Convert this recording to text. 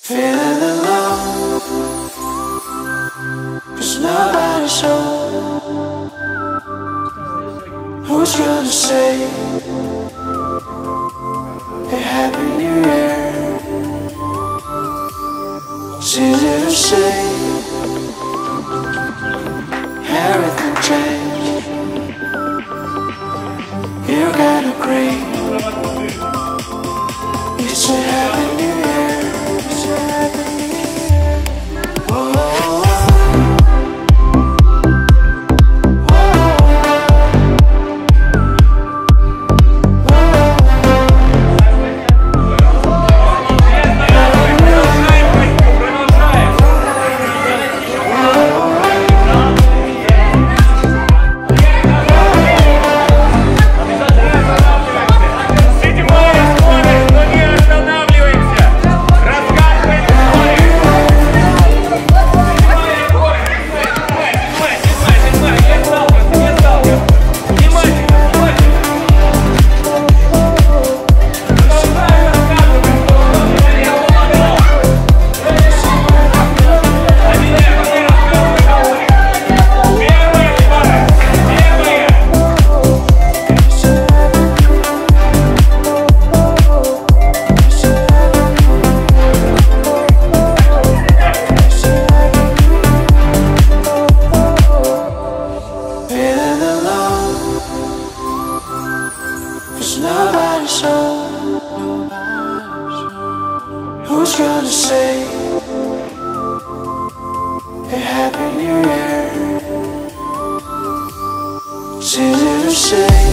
Feeling alone, 'cause nobody's home. Who's gonna say a happy new year? It's easy to say everything changed. You gotta agree, it's a happy new year. It's a happy new year. Whoa. Nobody's home. Who's gonna say a happy new year? It's easy to say.